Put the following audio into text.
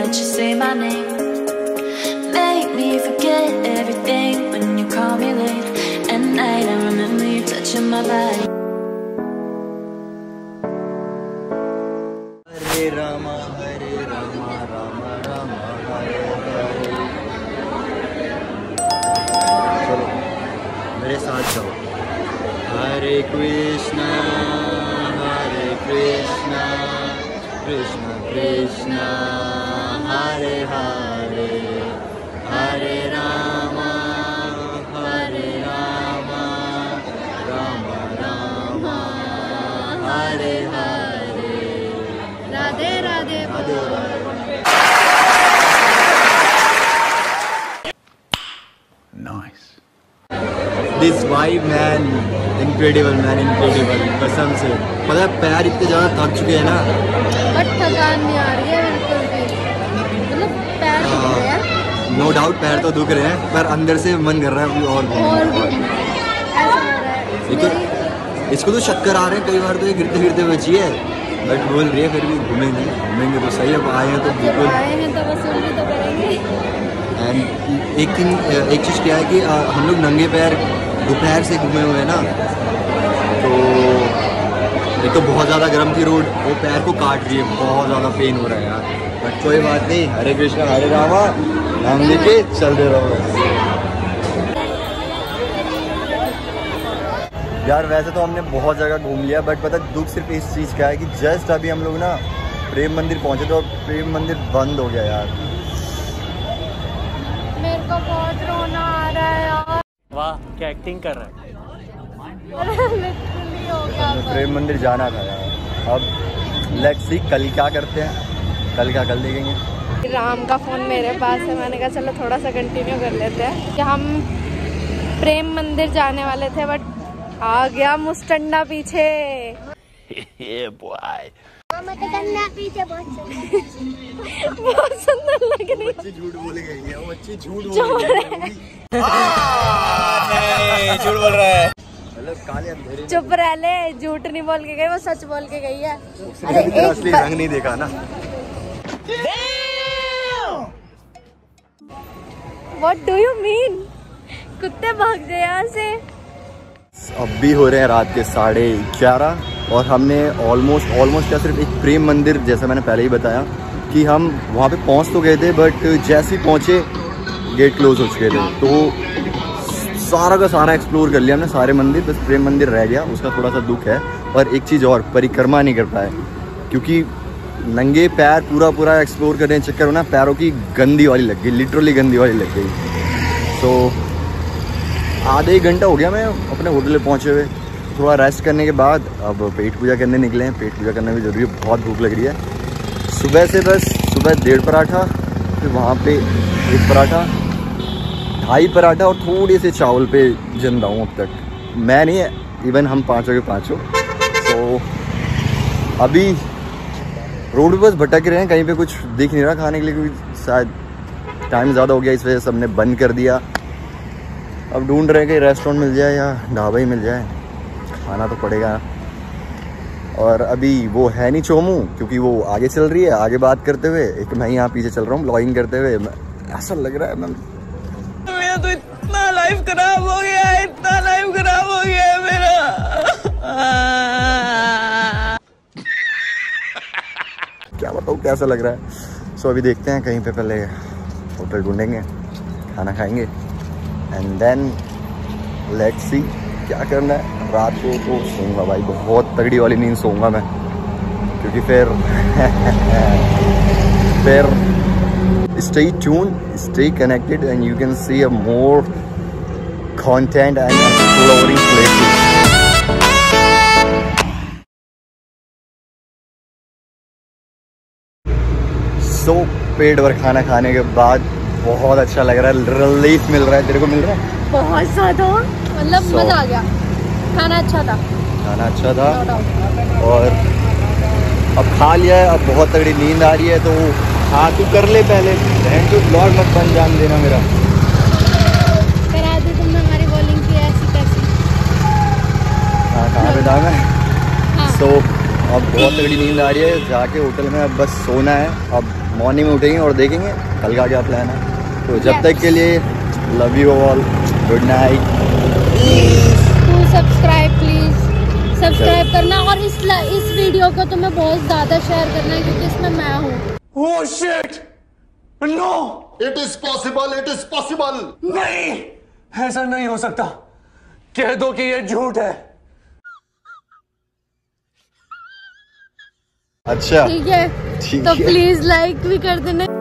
won't you say my name? Make me forget everything when you call me late at night. I remember you touching my body. Hare Rama, Rama Rama, Hare Hare. चलो मेरे साथ जाओ। हरे कृष्णा कृष्णा कृष्णा हरे हरे, हरे Rama Ram Ram Hare Hare. Radhe Radhe. Nice. This vibe man, incredible कसम से। पता है पैर इतने ज़्यादा थक चुके हैं ना, बट थकान नहीं आ रही है बिल्कुल भी, मतलब पैर दुख रहे हैं। नो डाउट पैर तो दुख रहे हैं, पर अंदर से मन कर रहा है और ऐसा हो रहा है। इसको तो चक्कर आ रहे हैं, कई बार तो ये गिरते बची है, बट बोल रही है फिर भी घूमेंगे तो सही। अब आए हैं तो बिल्कुल आए हैं तो वसूल भी तो करेंगे। एंड एक चीज़ क्या है कि हम लोग नंगे पैर दोपहर से घूमे हुए हैं ना, तो एक तो बहुत ज़्यादा गर्म थी रोड, वो पैर को काट रही है, बहुत ज़्यादा पेन हो रहा है यार। बट कोई बात नहीं, हरे कृष्णा हरे रामा नाम लेके चलते रहो यार। वैसे तो हमने बहुत जगह घूम लिया, बट पता दुख सिर्फ इस चीज़ का है कि जस्ट अभी हम लोग ना प्रेम मंदिर पहुँचे तो प्रेम मंदिर बंद हो गया यार। मेरे को बहुत रोना आ रहा है यार। वाह क्या एक्टिंग कर रहा है। लिटरली हो गया। प्रेम मंदिर जाना था यार। अब लेट्स सी कल क्या करते हैं, कल देखेंगे। राम का फ़ोन मेरे पास है, मैंने कहा चलो थोड़ा सा कंटिन्यू कर लेते हैं कि हम प्रेम मंदिर जाने वाले थे, बट आ गया मुस्टंडा पीछे। पीछे बहुत सुंदर लग रही है। झूठ बोल गई है वो, अच्छी झूठ झूठ बोल रहा है। मतलब काले अंधेरे चुप रह ले, झूठ नहीं बोल के गई, वो सच बोल के गई है। अरे असली रंग नहीं देखा ना। What do you mean? कुत्ते भाग गए यहाँ से। अब भी हो रहे हैं रात के 11:30 और हमने ऑलमोस्ट क्या सिर्फ एक प्रेम मंदिर, जैसा मैंने पहले ही बताया कि हम वहाँ पे पहुँच तो गए थे, बट जैसे ही पहुँचे गेट क्लोज हो चुके थे। तो सारा का सारा एक्सप्लोर कर लिया हमने, सारे मंदिर, बस प्रेम मंदिर रह गया, उसका थोड़ा सा दुख है। और एक चीज़ और, परिक्रमा नहीं कर पाए क्योंकि नंगे पैर पूरा एक्सप्लोर करने के चक्कर में ना पैरों की गंदी वाली लग गई, लिटरली गंदी वाली लग गई। तो आधे एक घंटा हो गया मैं अपने होटल में पहुँचे हुए। थोड़ा रेस्ट करने के बाद अब पेट पूजा करने निकले हैं। पेट पूजा करना भी ज़रूरी है, बहुत भूख लग रही है। सुबह 1.5 पराठा, फिर वहाँ पे 1 पराठा, 2.5 पराठा और थोड़े से चावल पे जिंदा हूँ अब तक। मैं नहीं, इवन हम पाँचों के पाँचों। तो अभी रोड पे बस भटक रहे हैं, कहीं पे कुछ दिख नहीं रहा खाने के लिए, क्योंकि शायद टाइम ज़्यादा हो गया, इस वजह से सबने बंद कर दिया। अब ढूंढ रहे हैं कि रेस्टोरेंट मिल जाए या ढाबा ही मिल जाए, खाना तो पड़ेगा। और अभी वो है नहीं चोमू, क्योंकि वो आगे चल रही है, आगे बात करते हुए, एक मैं यहाँ पीछे चल रहा हूँ ब्लॉगिंग करते हुए। ऐसा लग रहा है मेरा तो इतना लाइफ खराब हो गया है, इतना लाइफ खराब हो गया है मेरा। क्या बताऊँ कैसा लग रहा है। सो अभी देखते हैं, कहीं पे पहले होटल ढूंढेंगे, खाना खाएंगे, एंड देन लेट्स सी क्या करना है। रात को तो सोऊंगा भाई, बहुत तगड़ी वाली नींद सोऊंगा मैं, क्योंकि फिर stay tuned, stay connected, and you can see a more content and exploring places. So पेट भर खाना खाने के बाद बहुत अच्छा लग रहा है, रिलीफ मिल रहा है। तेरे को मिल रहा है? बहुत ज़्यादा, मतलब मज़ा आ गया। खाना अच्छा था, और अब खा लिया है, अब बहुत तगड़ी नींद आ रही है। तो हाँ तू कर ले पहले, तो ब्लॉग मत बन जान देना मेरा। करा दी तुमने हमारी बॉलिंग की ऐसी तैसी। हाँ कहाँ पे था मैं? सो अब बहुत तगड़ी नींद आ रही है, जाके होटल में अब बस सोना है। अब मॉर्निंग में उठेंगे और देखेंगे कल का क्या प्लान है। तो जब तक के लिए love you all, good night. To subscribe please, subscribe करना और इस वीडियो को तुम्हें बहुत ज्यादा शेयर करना है क्योंकि इसमें मैं हूँ। Oh shit! No! It is possible, it is possible. नहीं, ऐसा नहीं हो सकता। कह दो कि ये झूठ है। अच्छा ठीक है, तो प्लीज लाइक भी कर देना।